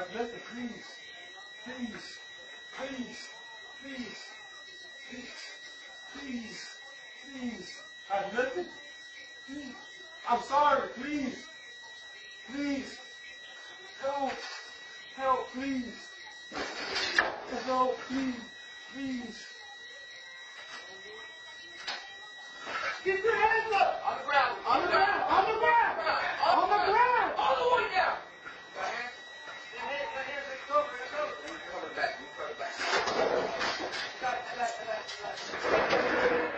I've nothing. Please. Please. Please. Please. Please. Please. Please. I've nothing. Please. I'm sorry. Please. Please. Help. Help, please. Help, please. Please. Get your hands up! On the ground! On the ground! On the ground! On the ground! All the way down! The hands. The hands. It's over. It's over. You coming back. You coming back.